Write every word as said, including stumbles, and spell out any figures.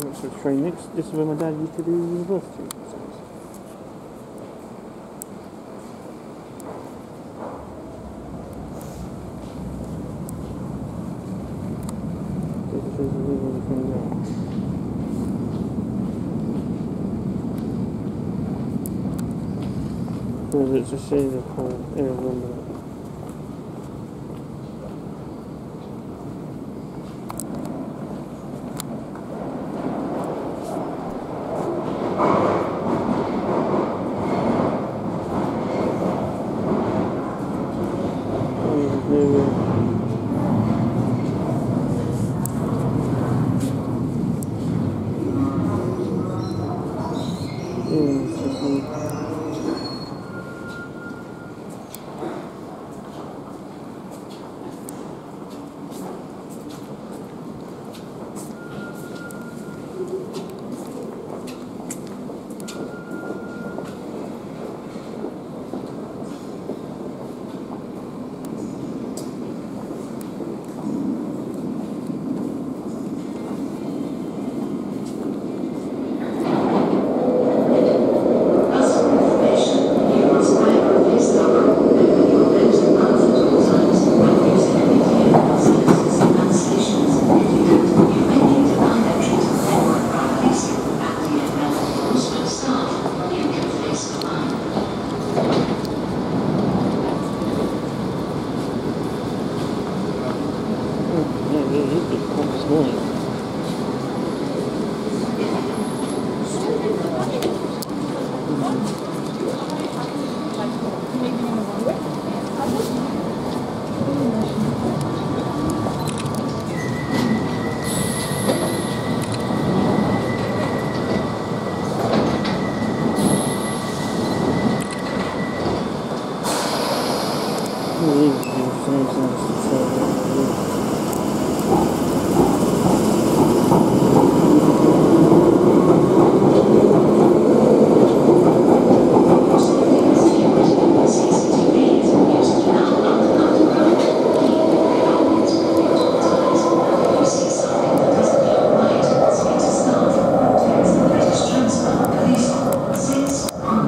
That's the train next. This is where my dad used to do university. This is where the train goes. Because it's a shade of whole air window. Really,